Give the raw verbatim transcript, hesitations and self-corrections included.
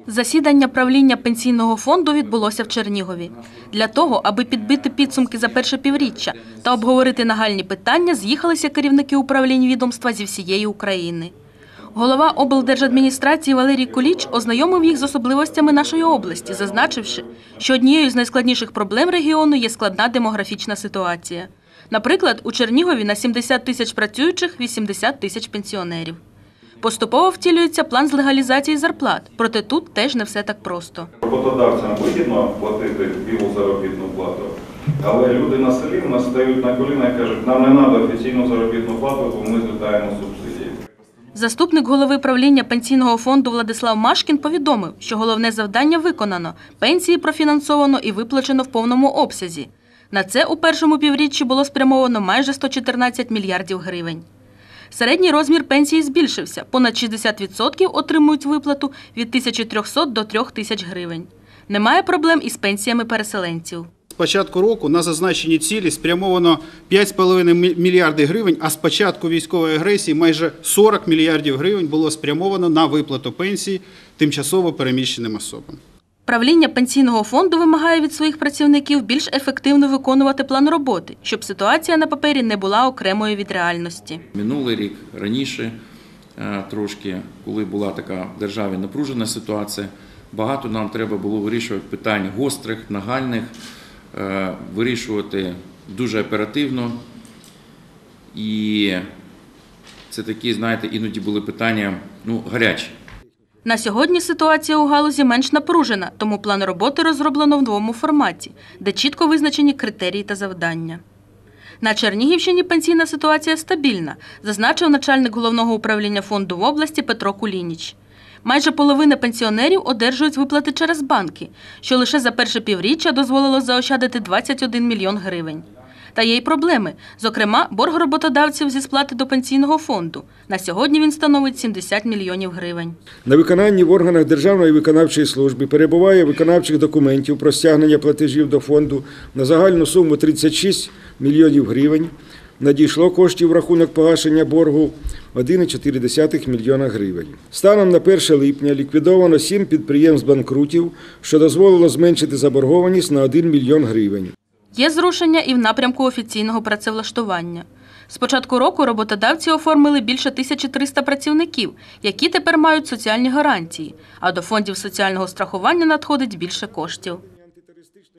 Засідання правління Пенсійного фонду відбулося в Чернігові. Для того, аби підбити підсумки за перше півріччя та обговорити нагальні питання, з'їхалися керівники управлінь відомства зі всієї України. Голова облдержадміністрації Валерій Куліч ознайомив їх з особливостями нашої області, зазначивши, що однією з найскладніших проблем регіону є складна демографічна ситуація. Наприклад, у Чернігові на сімдесят тисяч працюючих – вісімдесят тисяч пенсіонерів. Поступово втілюється план з легалізації зарплат, проте тут теж не все так просто. Роботодавцям вигідно платити білу заробітну плату, але люди на селі в нас стають на коліна і кажуть, нам не треба офіційну заробітну плату, бо ми злітаємо субсидії. Заступник голови правління Пенсійного фонду Владислав Машкін повідомив, що головне завдання виконано, пенсії профінансовано і виплачено в повному обсязі. На це у першому півріччі було спрямовано майже сто чотирнадцять мільярдів гривень. Середній розмір пенсії збільшився. Понад шістдесят відсотків отримують виплату від тисячі трьохсот до трьох тисяч гривень. Немає проблем із пенсіями переселенців. З початку року на зазначені цілі спрямовано п'ять з половиною мільярдів гривень, а з початку військової агресії майже сорок мільярдів гривень було спрямовано на виплату пенсій тимчасово переміщеним особам. Правління Пенсійного фонду вимагає від своїх працівників більш ефективно виконувати план роботи, щоб ситуація на папері не була окремою від реальності. Минулий рік, раніше трошки, коли була така в державі напружена ситуація, багато нам треба було вирішувати питань гострих, нагальних, вирішувати дуже оперативно. І це такі, знаєте, іноді були питання, ну, гарячі. На сьогодні ситуація у галузі менш напружена, тому план роботи розроблено в новому форматі, де чітко визначені критерії та завдання. На Чернігівщині пенсійна ситуація стабільна, зазначив начальник головного управління фонду в області Петро Кулініч. Майже половина пенсіонерів одержують виплати через банки, що лише за перше півріччя дозволило заощадити двадцять один мільйон гривень. Та є й проблеми. Зокрема, борг роботодавців зі сплати до пенсійного фонду. На сьогодні він становить сімдесят мільйонів гривень. На виконанні в органах Державної виконавчої служби перебуває виконавчих документів про стягнення платежів до фонду на загальну суму тридцять шість мільйонів гривень. Надійшло коштів в рахунок погашення боргу один цілих чотири десятих мільйона гривень. Станом на перше липня ліквідовано сім підприємств-банкрутів, що дозволило зменшити заборгованість на один мільйон гривень. Є зрушення і в напрямку офіційного працевлаштування. З початку року роботодавці оформили більше тисячі триста працівників, які тепер мають соціальні гарантії, а до фондів соціального страхування надходить більше коштів.